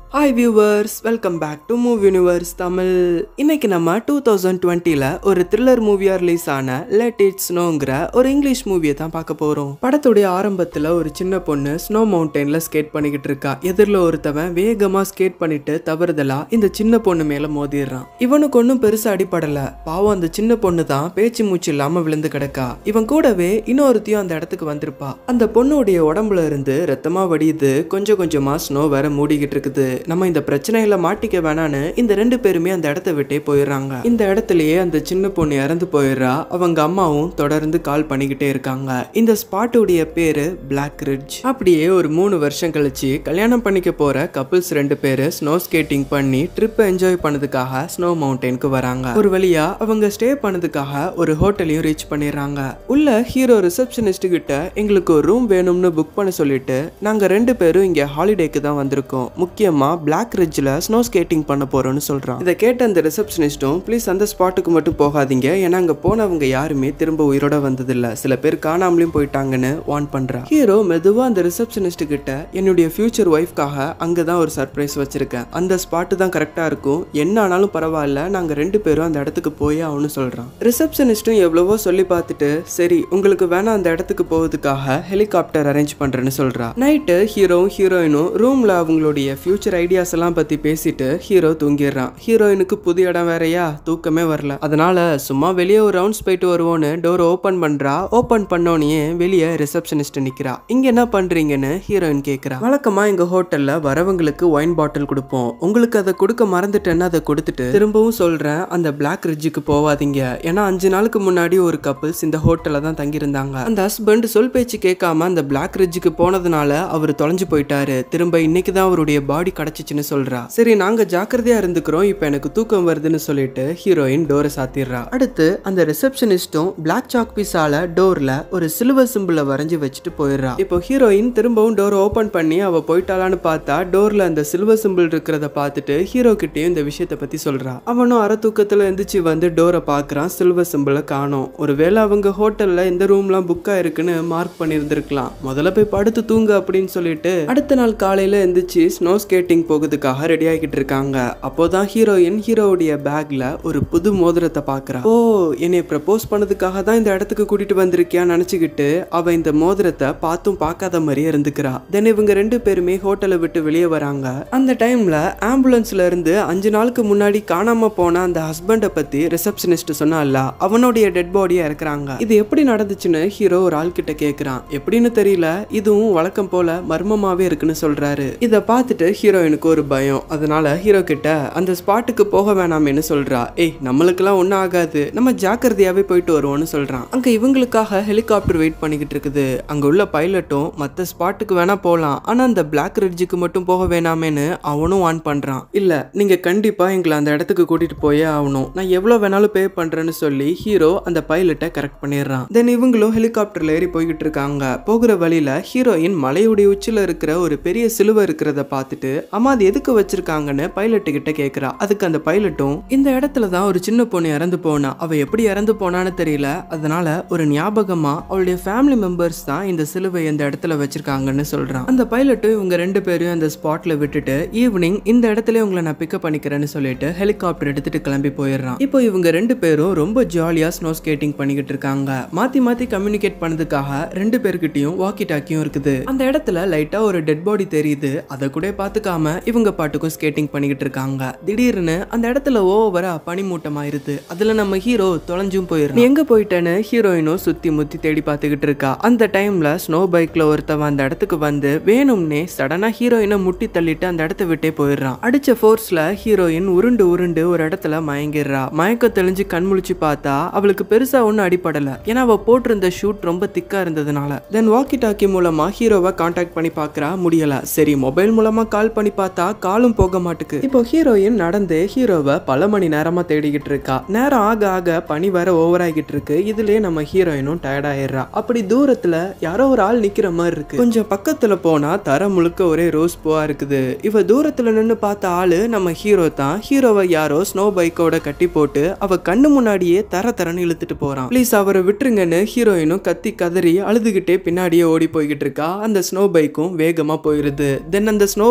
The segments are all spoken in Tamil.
Hi viewers, welcome back to Movie Universe Tamil. இன்னைக்கு நம்ம 2020ல ஒரு த்ரில்லர் மூவியா ரிலீஸ் ஆன Let It Snowங்கிற ஒரு இங்கிலீஷ் மூவியை தான் பார்க்க போறோம். படத்துடைய ஆரம்பத்துல ஒரு சின்ன பொண்ணு ஸ்னோ மவுண்டன்ல ஸ்கேட் பண்ணிக்கிட்டு இருக்கா. எதிரில ஒருத்தவன் வேகமா ஸ்கேட் பண்ணிட்டு தவறுதலா இந்த சின்ன பொண்ணு மேல மோதிடுறான். இவனுக்கு ஒன்னும் பெருசா அடிபடல. பாவம் அந்த சின்ன பொண்ணு தான் பேச்சு மூச்சு இல்லாம விழுந்து கிடக்கா. இவன் கூடவே இன்னொருத்தையும் அந்த இடத்துக்கு வந்திருப்பா. அந்த பொண்ணுடைய உடம்புல இருந்து ரத்தமா வடியுது. கொஞ்சம் கொஞ்சமா ஸ்னோ வேற மூடிக்கிட்டு இருக்குது. நம்ம இந்த பிரச்சனையில மாட்டிக்க வேணான்னு இந்த ரெண்டு பேருமே அந்த இடத்தை விட்டே போயிடுறாங்க. இந்த இடத்துலயே அந்த சின்ன பொண்ணு இறந்து போயிடுறா. அவங்க அம்மாவும் தொடர்ந்து கால் பண்ணிக்கிட்டே இருக்காங்க. இந்த ஸ்பாட்டுடைய பேரு பிளாக் ரிட்ஜ். அப்படியே ஒரு 3 வருஷம் கழிச்சு கல்யாணம் பண்ணிக்க போற கப்பிள்ஸ் ரெண்டு பேரு ஸ்னோ ஸ்கேட்டிங் பண்ணி ட்ரிப் என்ஜாய் பண்ணதுக்காக ஸ்னோ மவுண்டனுக்கு வராங்க. ஒரு வழியா அவங்க ஸ்டே பண்ணதுக்காக ஒரு ஹோட்டலையும் ரீச் பண்ணிடுறாங்க. உள்ள ஹீரோ ரிசப்ஷனிஸ்ட் கிட்ட எங்களுக்கு ஒரு ரூம் வேணும்னு புக் பண்ண சொல்லிட்டு நாங்க ரெண்டு பேரும் இங்க ஹாலிடேக்கு தான் வந்திருக்கோம். முக்கியமா பிளாக் ரிட்ஜ்ல ஸ்னோ ஸ்கேட்டிங் பண்ண போறோம்னு சொல்றான். இதை கேட்ட அந்த ரிசப்ஷனிஸ்டும் ப்ளீஸ் அந்த ஸ்பாட்டுக்கு மட்டும் போகாதீங்க, ஏன்னா அங்க போனவங்க யாருமே திரும்ப உயிரோட வந்ததில்ல, சில பேர் காணாமலையும் போயிட்டாங்கன்னு வார்ன் பண்றான். ஹீரோ மெதுவா அந்த ரிசப்ஷனிஸ்ட் கிட்ட என்னுடைய ஃபியூச்சர் ஒய்ஃப்காக அங்கதான் ஒரு சர்ப்ரைஸ் வச்சிருக்கேன், அந்த ஸ்பாட்டு தான் கரெக்டா இருக்கும், என்ன ஆனாலும் பரவாயில்ல, நாங்க ரெண்டு பேரும் அந்த இடத்துக்கு போய் அவனு சொல்றான். ரிசப்ஷனிஸ்டும் எவ்வளவோ சொல்லி பார்த்துட்டு சரி உங்களுக்கு வேணா அந்த இடத்துக்கு போவதுக்காக ஹெலிகாப்டர் அரேஞ்ச் பண்றேன்னு சொல்றா. நைட்டு ஹீரோவும் ஹீரோயினும் ரூம்ல அவங்களுடைய ஃபியூச்சர் ஐடியாஸ் எல்லாம் பத்தி பேசிட்டு ஹீரோ தூங்கிடுறான். ஹீரோயினுக்கு புது இடம் வேறையா, தூக்கமே வரல. அதனால சும்மா வெளியே ஒரு ரவுண்ட்ஸ் போயிட்டு வருவோன்னு டோர் ஓபன் பண்றா. ஓபன் பண்ணோனே வெளியே ரிசப்ஷனிஸ்ட் நிக்கிறா. இங்க என்ன பண்றீங்கன்னு ஹீரோயின் கேக்குறா. வழக்கமா எங்க ஹோட்டல்ல வரவங்களுக்கு ஒயின் பாட்டில் கொடுப்போம், உங்களுக்கு அதை கொடுக்க மறந்துட்டேன்னு அதை கொடுத்துட்டு திரும்பவும் சொல்றேன் அந்த பிளாக் ரிட்ஜுக்கு போவாதீங்க, ஏன்னா 5 நாளுக்கு முன்னாடி ஒரு கப்பிள்ஸ் இந்த ஹோட்டல்ல தான் தங்கியிருந்தாங்க. அந்த ஹஸ்பண்ட் சொல் பேச்சு கேட்காம அந்த பிளாக் ரிட்ஜுக்கு போனதுனால அவர் தொலைஞ்சு போயிட்டாரு, திரும்ப இன்னைக்கு தான் அவருடைய பாடி கிடைச்சிச்சுன்னு சொல்றா. சரி நாங்க ஜாக்கிரதையா இருந்துக்கிறோம், இப்ப எனக்கு தூக்கம் வருதுன்னு சொல்லிட்டு ஹீரோயின் டோரை சாத்திடுறா. அடுத்து அந்த ரிசப்ஷனிஸ்டும் பிளாக் சாக் பீஸால டோர்ல ஒரு சில்வர் சிம்பிளை வரைஞ்சு வச்சுட்டு போயிடுறா. இப்போ ஹீரோயின் திரும்பவும் டோர் ஓபன் பண்ணி அவ போயிட்டாளான்னு பார்த்தா டோர்ல அந்த சில்வர் சிம்பிள் இருக்கிறத பார்த்துட்டு ஹீரோ கிட்டயும் இந்த விஷயத்த பத்தி சொல்றா. அவனும் அரை தூக்கத்துல எந்திரிச்சு வந்து டோரை பாக்குறான், சில்வர் சிம்பிளை காணோம். ஒருவேளை அவங்க ஹோட்டல்ல இந்த ரூம்லாம் புக்கா இருக்குன்னு மார்க் பண்ணியிருந்திருக்கலாம், முதல்ல போய் படுத்து தூங்க அப்படின்னு சொல்லிட்டு அடுத்த நாள் காலையில எந்திரிச்சு ஸ்னோ ஸ்கேட்டிங் போகிறதுக்காக ரெடி ஆகிட்டு இருக்காங்க. அப்போதான் ஹீரோயின் ஹீரோவுடைய பேக்ல ஒரு புது மோதிரத்தை பாக்குறா. ஓ என்னை ப்ரப்போஸ் பண்ணதுக்காக தான் இந்த இடத்துக்கு கூட்டிட்டு வந்திருக்கியான்னு நினைச்சுக்கிட்டு அவ இந்த மோதிரத்தை பார்த்தும் பார்க்காத மாதிரியே இருந்துக்கிறா. தென் இவங்க ரெண்டு பேருமே ஹோட்டலை விட்டு வெளியே வராங்க. அந்த டைம்ல ஆம்புலன்ஸ்ல இருந்து 5 நாளுக்கு முன்னாடி காணாம போன அந்த ஹஸ்பண்டை பத்தி ரிசப்ஷனிஸ்ட் சொன்னால அவனுடைய டெட் பாடியா இருக்கிறாங்க. இது எப்படி நடந்துச்சுன்னு ஹீரோ ஒரு ஆள் கிட்ட கேக்குறான். எப்படின்னு தெரியல, இதுவும் வழக்கம் போல மர்மமாவே இருக்குன்னு சொல்றாரு. இத பார்த்துட்டு ஹீரோயினுக்கு ஒரு பயம். அதனால ஹீரோ கிட்ட அந்த ஸ்பாட்டுக்கு போக வேணாமேன்னு சொல்றா. ஏய் நம்மளுக்கெல்லாம் ஒன்னும் ஆகாது, நம்ம ஜாக்கிரதையாவே போயிட்டு வருவோம்னு சொல்றான். அங்க இவங்களுக்காக ஹெலிகாப்டர் வெயிட் பண்ணிக்கிட்டு இருக்குது. அங்க உள்ள பைலட்டும் மத்த ஸ்பாட்டுக்கு வேணா போலாம், ஆனா அந்த பிளாக் ரிட்ஜுக்கு மட்டும் போக வேணாமேன்னு அவனும் வார்ன் பண்றான். இல்ல நீங்க கண்டிப்பா எங்களை அந்த இடத்துக்கு கூட்டிட்டு போயே ஆகணும், நான் எவ்வளவு வேணாலும் பே பண்றேன்னு சொல்லி ஹீரோ அந்த பைலட்டை கரெக்ட் பண்ணிடுறான். தென் இவங்களும் ஹெலிகாப்டர்ல ஏறி போய்கிட்டு இருக்காங்க. போகிற வழியில ஹீரோயின் மலையுடைய உச்சில இருக்கிற ஒரு பெரிய சிலுவை இருக்கிறத பார்த்துட்டு அம்மா அது எதுக்கு வச்சிருக்காங்கன்னு பைலட்டு கிட்ட கேக்குறா. அதுக்கு அந்த பைலட்டும் இந்த இடத்துல தான் ஒரு சின்ன பொண்ணு இறந்து போனா, அவ எப்படி இறந்து போனான்னு தெரியல, அதனால ஒரு ஞாபகமா அவளுடைய ஃபேமிலி மெம்பர்ஸ் தான் இந்த சிலுவை இந்த இடத்துல வச்சிருக்காங்கன்னு சொல்றான். அந்த பைலட்டும் இவங்க ரெண்டு பேரும் அந்த ஸ்பாட்ல விட்டுட்டு ஈவினிங் இந்த இடத்துல உங்களை நான் பிக்கப் பண்ணிக்கிறேன்னு சொல்லிட்டு ஹெலிகாப்டர் எடுத்துட்டு கிளம்பி போயிடுறான். இப்போ இவங்க ரெண்டு பேரும் ரொம்ப ஜாலியா ஸ்னோ ஸ்கேட்டிங் பண்ணிக்கிட்டு இருக்காங்க. மாத்தி மாத்தி கம்யூனிகேட் பண்ணதுக்காக ரெண்டு பேர்கிட்டயும் வாக்கி டாக்கியும் இருக்குது. அந்த இடத்துல லைட்டா ஒரு டெட் பாடி தெரியுது, அதை கூட பாத்துக்காம இவங்க பாட்டுக்கும் ஸ்கேட்டிங் பண்ணிக்கிட்டு இருக்காங்க. திடீர்னு அந்த இடத்துல ஓவரா பனிமூட்டமாயிருது. அதுல நம்ம ஹீரோ தொலைஞ்சும் போயிடும். எங்க போயிட்டேன்னு ஹீரோயினும் சுத்தி முத்தி தேடி பார்த்துக்கிட்டு இருக்கா. அந்த டைம்ல ஸ்னோ பைக்ல ஒருத்தவன் அந்த இடத்துக்கு வந்து வேணும்னே சடனா ஹீரோயினை முட்டி தள்ளிட்டு அந்த இடத்த விட்டே போயிடுறான். அடிச்ச ஃபோர்ஸ்ல ஹீரோயின் உருண்டு உருண்டு ஒரு இடத்துல மயங்கிடுறா. மயக்க தெளிஞ்சு கண் முழிச்சு பார்த்தா அவளுக்கு பெருசா ஒன்னும் அடிப்படல, ஏன்னா அவ போட்டிருந்த ஷூட் ரொம்ப திக்கா இருந்ததுனால. தென் வாக்கி டாக்கி மூலமா ஹீரோவை கான்டாக்ட் பண்ணி பாக்குறா, முடியல. சரி மொபைல் மூலமா கால் பண்ணி பார்த்தா காலும் போக மாட்டுக்கு. இப்போ ஹீரோயின் நடந்து ஹீரோவை பல மணி நேரமா தேடிக்கிட்டு இருக்கா. நேரம் ஆக ஆக பனி வர ஓவர் ஆகிட்டு இருக்கு. இதுலயே நம்ம ஹீரோயினும் டயர்ட் ஆயிடுறா. அப்படி தூரத்துல யாரோ ஒரு ஆள் நிக்கிற மாதிரி இருக்கு. கொஞ்சம் பக்கத்துல போனா தர முழுக்க ஒரே ரோஸ் பூவா இருக்குது. இவ தூரத்துல நின்னு பார்த்த ஆளு நம்ம ஹீரோ தான். ஹீரோவை யாரோ ஸ்னோ பைக்கோட கட்டி போட்டு அவ கண்ணு முன்னாடியே தர தரன்னு இழுத்துட்டு போறான். ப்ளீஸ் அவரை விட்டுருங்கன்னு ஹீரோயினும் கத்தி கதறி அழுதுகிட்டே பின்னாடியே ஓடி போய்கிட்டு இருக்கா. அந்த ஸ்னோ பைக்கும் வேகமா போயிருது. தென் அந்த ஸ்னோ பைக்கோட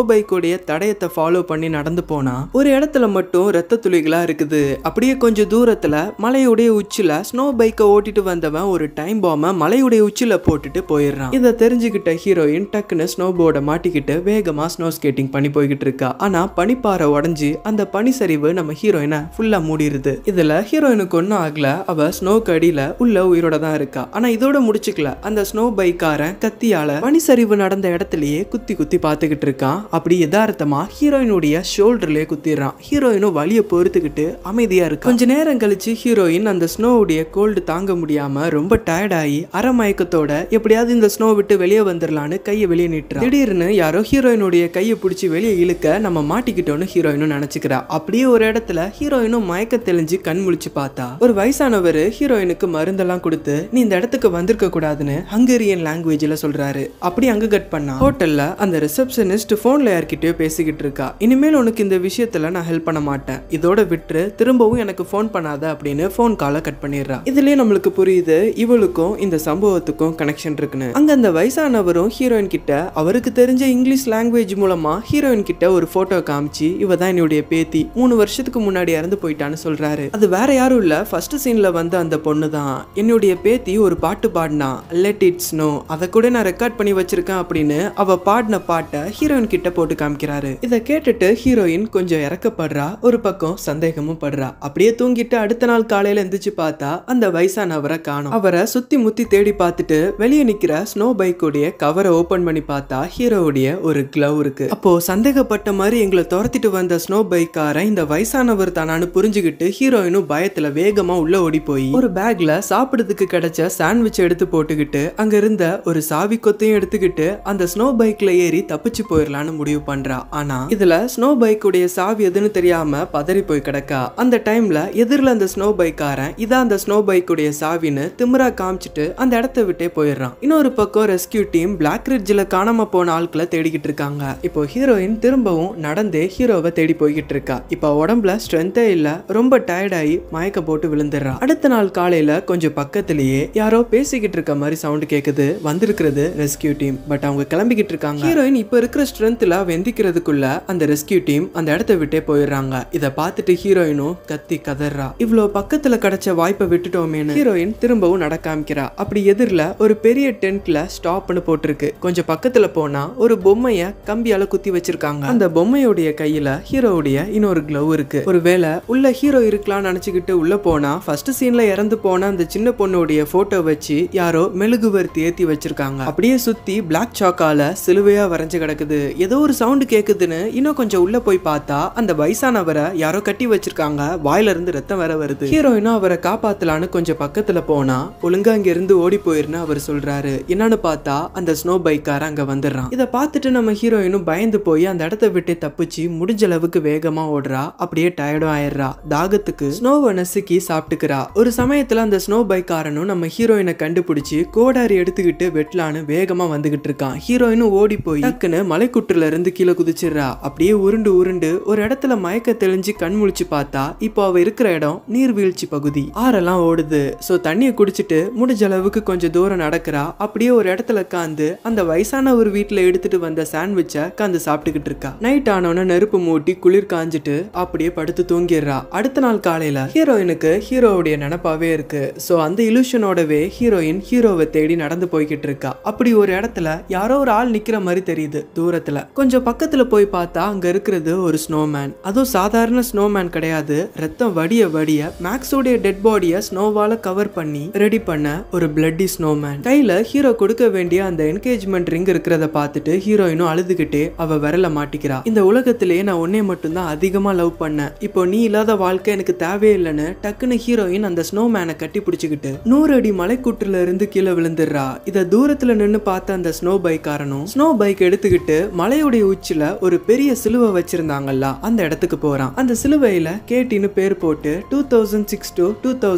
ஹீரோயினுடைய தடயத்தை ஃபாலோ பண்ணி நடந்து போனா ஒரு இடத்துல மட்டும் ரத்த துளிகளா இருக்குது. அப்படியே கொஞ்சம் தூரத்துல மலையுடைய உச்சில ஸ்னோ பைக்கை ஓட்டிட்டு வந்தவன் ஒரு டைம் பாம்பை மலையுடைய உச்சில போட்டுட்டு போயிடுறான். இதை தெரிஞ்சுக்கிட்ட ஹீரோயின் டக்குன்னு ஸ்னோ போர்டை மாட்டிக்கிட்டு வேகமா ஸ்னோ ஸ்கேட்டிங் பண்ணி போய்கிட்டு இருக்கா. ஆனா பனிப்பாறை உடஞ்சி அந்த பனிசரிவு நம்ம ஹீரோயினை ஃபுல்லா மூடிடுது. இதுல ஹீரோயினுக்கு ஒன்னும் ஆகல. அவ ஸ்னோக்கு அடியில உள்ள உயிரோட தான் இருக்கா. ஆனா இதோட முடிச்சுக்கல. அந்த ஸ்னோ பைக்காரன் கத்தியால பனிசரிவு நடந்த இடத்துலயே குத்தி குத்தி பாத்துக்கிட்டு இருக்கான். அப்படி யதார்த்தமா ஹீரோயினுடைய ஷோல்டர்லயே குத்திடுறான். ஹீரோயினும் வலிய பொறுத்துக்கிட்டு அமைதியா இருக்கு. கொஞ்ச நேரம் கழிச்சு ஹீரோயின் அந்த ஸ்னோவுடைய கோல்டு தாங்க முடியாம ரொம்ப டயர்ட் ஆகி அரை மயக்கத்தோட எப்படியாவது இந்த ஸ்னோ விட்டு வெளியே வந்துடலான்னு கையை வெளியே நீட்டுறா. திடீர்னு யாரோ ஹீரோயினுடைய கையை பிடிச்சி வெளியே இழுக்க நம்ம மாட்டிக்கிட்டோன்னு ஹீரோயினும் நினைச்சுக்கிறா. அப்படியே ஒரு இடத்துல ஹீரோயினும் மயக்க தெளிஞ்சு கண் முழிச்சு பார்த்தா ஒரு வயசானவர் ஹீரோயினுக்கு மருந்தெல்லாம் கொடுத்து நீ இந்த இடத்துக்கு வந்திருக்க கூடாதுன்னு ஹங்கேரியன் லாங்குவேஜ்ல சொல்றாரு. அப்படி அங்க கட் பண்ணா ஹோட்டல்ல அந்த ரிசப்ஷனிஸ்ட் போன்ல யார்கிட்டயோ பேசிக்கிட்டு இருக்கா. இனிமேல் உனக்கு இந்த விஷயத்துல நான் ஹெல்ப் பண்ண மாட்டேன், இதோட விட்டு திரும்பவும் எனக்கு போன் பண்ணாத அப்படின்னு போன் காலை கட் பண்ணிடுறா. இதுலயே நம்மளுக்கு புரியுது இவளுக்கும் இந்த சம்பவத்துக்கும் கனெக்ஷன் இருக்குன்னு. அங்க அந்த வயசானவரும் ஹீரோயின் கிட்ட அவருக்கு தெரிஞ்ச இங்கிலீஷ் லாங்குவேஜ் மூலமா ஹீரோயின் கிட்ட ஒரு போட்டோ காமிச்சு இவ தான் என்னுடைய பேத்தி 3 வருஷத்துக்கு முன்னாடி இறந்து போயிட்டான்னு சொல்றாரு. அது வேற யாரும் இல்ல, ஃபர்ஸ்ட் சீன்ல வந்து அந்த பொண்ணு தான். என்னுடைய பேத்தி ஒரு பாட்டு பாடினா லெட் இட் ஸ்னோ, அதை கூட நான் ரெக்கார்ட் பண்ணி வச்சிருக்கேன் அப்படின்னு அவ பாடின பாட்டை ஹீரோயின் கிட்ட போட்டு காமிக்கிறாரு. இதை கேட்டுட்டு ஹீரோயின் கொஞ்சம் இறக்கப்படுறா, ஒரு பக்கம் சந்தேகமும் படுறா. அப்படியே தூங்கிட்டு அடுத்த நாள் காலையில எந்திரிச்சு பார்த்தா அந்த வயசானவரை காணோம். அவரை சுத்தி முத்தி தேடி பார்த்துட்டு வெளியே நிக்கிற ஸ்னோ பைக்குடைய கவரை ஓபன் பண்ணி பார்த்தா ஹீரோவுடைய ஒரு கிளவ் இருக்கு. அப்போ சந்தேகப்பட்ட மாதிரி எங்களை துரத்திட்டு வந்த ஸ்னோ பைக்காரன் இந்த வயசானவர் தானான்னு புரிஞ்சுக்கிட்டு ஹீரோயினும் பயத்துல வேகமா உள்ள ஓடி போய் ஒரு பேக்ல சாப்பிடுறதுக்கு கிடைச்ச சாண்ட்விச் எடுத்து போட்டுக்கிட்டு அங்க இருந்த ஒரு சாவி கொத்தையும் எடுத்துக்கிட்டு அந்த ஸ்னோ பைக்ல ஏறி தப்பிச்சு போயிடலான்னு முடிவு பண்றா. ஆனா இதுல ஸ்னோ பைக்குடைய சாவி எதுன்னு தெரியாம பதறி போய் கிடக்கா. அந்த டைம்ல எதிரில அந்த ஸ்னோ பைக்காரன் இதான் அந்த ஸ்னோ பைக்குடைய சாவின்னு திமிரா காமிச்சிட்டு அந்த இடத்தை விட்டே போயிடுறான். இன்னொரு பக்கம் ரெஸ்கியூ டீம் பிளாக் ரிட்ஜ்ல காணாம போன ஆட்களை தேடிக்கிட்டு இருக்காங்க. இப்போ ஹீரோயின் திரும்பவும் நடந்தே ஹீரோவை தேடி போய்கிட்டு இருக்கா. இப்போ உடம்புல ஸ்ட்ரென்த்தே இல்ல, ரொம்ப டயர்ட் ஆகி மயக்க போட்டு விழுந்துடுறா. அடுத்த நாள் காலையில கொஞ்சம் பக்கத்திலேயே யாரோ பேசிக்கிட்டு இருக்க மாதிரி சவுண்ட் கேக்குது. வந்திருக்கிறது ரெஸ்கியூ டீம். பட் அவங்க கிளம்பிக்கிட்டு இருக்காங்க. ஹீரோயின் இப்ப இருக்கிற ஸ்ட்ரென்த்ல வெந்திக்கிறதுக்குள்ள அந்த ரெஸ்கியூ டீம் அந்த இடத்தை விட்டே போயிடுறாங்க. இதை பார்த்துட்டு ஹீரோயினும் கத்தி கதறா. இவ்வளவு பக்கத்துல கிடைச்ச வாய்ப்பை விட்டுட்டோமேனு ஹீரோயின் திரும்பவும் நடக்க ஆரம்பிக்கிறா. அப்படி எதிரில ஒரு பெரிய டென்ட்ல ஸ்டாப்னு போட்டிருக்கு. கொஞ்சம் பக்கத்துல போனா ஒரு பொம்மைய கம்பியால குத்தி வச்சிருக்காங்க. அந்த பொம்மையோடைய கையில ஹீரோவுடைய இன்னொரு கிளவ் இருக்கு. ஒருவேளை உள்ள ஹீரோ இருக்கலாம்னு நினைச்சுக்கிட்டு உள்ள போனா ஃபர்ஸ்ட் சீன்ல இறந்து போன அந்த சின்ன பொண்ணுடைய போட்டோ வச்சு யாரோ மெழுகுவர்த்தி ஏத்தி வச்சிருக்காங்க. அப்படியே சுத்தி பிளாக் சாக்கால சிலுவையா வரைஞ்சு கிடக்குது. ஏதோ ஒரு சவுண்ட் கேக்குதுன்னு இன்னும் கொஞ்சம் உள்ள போய் பார்த்தா அந்த வயசானவரை யாரோ கட்டி வச்சிருக்காங்க. வாயில இருந்து ரத்தம் வர வருது. ஹீரோயினும் அவரை காப்பாத்தலான்னு கொஞ்சம் பக்கத்துல போனா ஒழுங்கா அங்க இருந்து ஓடி போயிருன்னு அவர் சொல்றாரு. என்னன்னு பார்த்தா அந்த ஸ்னோ பைக்கார அங்க வந்துடுறான். இதை பார்த்துட்டு நம்ம ஹீரோயினும் பயந்து போய் அந்த இடத்தை விட்டு தப்பிச்சு முடிஞ்ச அளவுக்கு வேகமா ஓடுறா. அப்படியே டயர்டும் ஆயிடுறா. தாகத்துக்கு ஸ்னோவை நசுக்கி சாப்பிட்டுக்கிறா. ஒரு சமயத்துல அந்த ஸ்னோ பைக்காரனும் நம்ம ஹீரோயினை கண்டுபிடிச்சு கோடாரி எடுத்துக்கிட்டு வெட்டலான்னு வேகமா வந்துகிட்டு இருக்கான். ஹீரோயினும் ஓடி போய் டக்குன்னு மலைக்குட்டுல இருந்து கீழே குதிச்சிடுறா. அப்படியே உருண்டு உருண்டு ஒரு இடத்துல மயக்க தெளிஞ்சு கண் முழிச்சு பார்த்தா இப்போ அவ இருக்கிற இடம் நீர்வீழ்ச்சி பகுதி. ஆறெல்லாம் ஓடுது. சோ தண்ணியை குடிச்சிட்டு முடிஞ்ச அளவுக்கு கொஞ்சம் தூரம் நடக்கிறா. அப்படியே ஒரு இடத்துல காந்து அந்த வயசான ஒரு வீட்டுல எடுத்துட்டு வந்த சாண்ட்விச்சை காந்து சாப்பிட்டுக்கிட்டு இருக்கா. நைட் ஆனோன்னு நெருப்பு மூட்டி குளிர் காஞ்சிட்டு அப்படியே படுத்து தூங்கிடுறா. அடுத்த நாள் காலையில ஹீரோயினுக்கு ஹீரோவுடைய நினைப்பாவே இருக்கு. சோ அந்த இலூஷனோடவே ஹீரோயின் ஹீரோவை தேடி நடந்து போய்கிட்டு இருக்கா. அப்படி ஒரு இடத்துல யாரோ ஒரு ஆள் நிக்கிற மாதிரி தெரியுது தூரத்துல. கொஞ்சம் பக்கத்துல போய் பார்த்தா அங்க இருக்கிறது ஒரு ஸ்னோமேன். அதுவும் சாதாரண ஸ்னோமேன் கிடையாது. ரத்தம் வடிய வடிய மேக்ஸோடைய டெட் பாடிய ஸ்னோவால கவர் பண்ணி ரெடி பண்ண ஒரு பிளட்டி ஸ்னோமேன். கையில ஹீரோ கொடுக்க வேண்டிய அந்த என்கேஜ்மெண்ட் ரிங் இருக்கிறத பார்த்துட்டு ஹீரோயினும் அழுதுகிட்டே அவ விரல மாட்டிக்கிறா. இந்த உலகத்திலேயே நான் உன்னை மட்டும் தான் அதிகமா லவ் பண்ணேன், இப்போ நீ இல்லாத வாழ்க்கை எனக்கு தேவையே இல்லைன்னு டக்குன்னு ஹீரோயின் அந்த ஸ்னோமேனை கட்டி பிடிச்சுக்கிட்டு 100 அடி மலைக்கூட்டுல இருந்து கீழே விழுந்துடுறா. இத தூரத்துல நின்னு பார்த்த அந்த ஸ்னோ பைக்காரனும் ஸ்னோ பைக் எடுத்துக்கிட்டு மலையுடைய உச்சில ஒரு பெரிய சிலுவை வச்சிருந்தாங்கல்ல அந்த இடத்துக்கு போறான். அந்த சிலுவையில கேட்டின்னு பேர் போட்டு 2006 to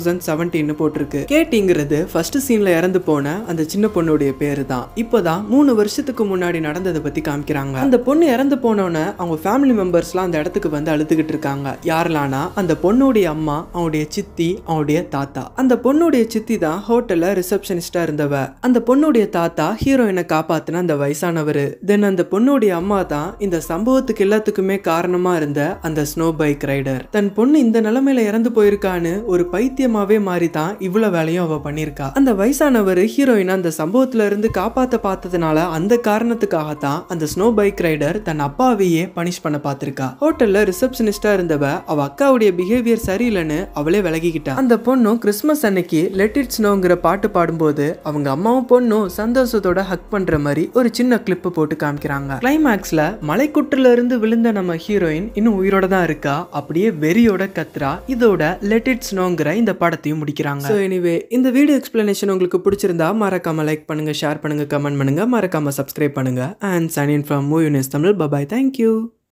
2017 போட்டிருக்கு. கேட்டிங்கிறது ஃபர்ஸ்ட் சீன்ல இறந்து போன அந்த சின்ன பொண்ணுடைய பேரு தான். இப்போதான் 3 வருஷத்துக்கு முன்னாடி நடந்ததை பத்தி காமிக்கிறாங்க. அந்த பொண்ணு இறந்து போனோன்னு அவங்க ஃபேமிலி மெம்பர்ஸ்லாம் அந்த இடத்துக்கு வந்து அழுதுகிட்டு இருக்காங்க. யாரெல்லாம்னா அந்த பொண்ணுடைய அம்மா, அவனுடைய சித்தி, அவனுடைய தாத்தா. அந்த பொண்ணுடைய சித்தி தான் ஹோட்டல்ல ரிசப்ஷனிஸ்டா இருந்தவ. அந்த பொண்ணுடைய தாத்தா ஹீரோயினை காப்பாத்தின அந்த வயசானவர். தென் அந்த பொண்ணுடைய அம்மா தான் தான் இந்த சம்பவத்துக்கு எல்லாத்துக்குமே காரணமா இருந்த அந்த ஸ்னோ பைக் ரைடர். தன் பொண்ணு இந்த நிலைமையில இறந்து போயிருக்கான்னு ஒரு பைத்தியமாவே மாறி தான் இவ்வளவு வேலையும் அவ பண்ணிருக்கா. அந்த வயசானவர் ஹீரோயின் அந்த சம்பவத்துல இருந்து காப்பாத்த பார்த்ததுனால அந்த காரணத்துக்காகத்தான் அந்த ஸ்னோ பைக் ரைடர் தன் அப்பாவையே பனிஷ் பண்ண பார்த்திருக்கா. ஹோட்டல்ல ரிசப்ஷனிஸ்டா இருந்தவ அவ அக்காவுடைய பிஹேவியர் சரியில்லைன்னு அவளே விலகிக்கிட்டா. அந்த பொண்ணும் கிறிஸ்மஸ் அன்னைக்கு லெட் இட் ஸ்னோங்கிற பாட்டு பாடும்போது அவங்க அம்மாவும் பொண்ணும் சந்தோஷத்தோட ஹக் பண்ற மாதிரி ஒரு சின்ன கிளிப் போட்டு காமிக்கிறாங்க. கிளைமேக்ஸ்ல மலைக்குட்டுல இருந்து விழுந்த நம்ம ஹீரோயின் இன்னும் உயிரோட தான் இருக்கா. அப்படியே வெறியோட கத்ரா இதோட லெட் இட் ஸ்னோங்கிற இந்த படத்தையும் முடிக்கிறாங்க. சோ எனிவே இந்த வீடியோ எக்ஸ்பிளனேஷன் உங்களுக்கு பிடிச்சிருந்தா மறக்காம லைக் பண்ணுங்க, ஷேர் பண்ணுங்க, கமெண்ட் பண்ணுங்க, மறக்காம சப்ஸ்கிரைப் பண்ணுங்க. And sign in from movie news Tamil. Bye bye. Thank you.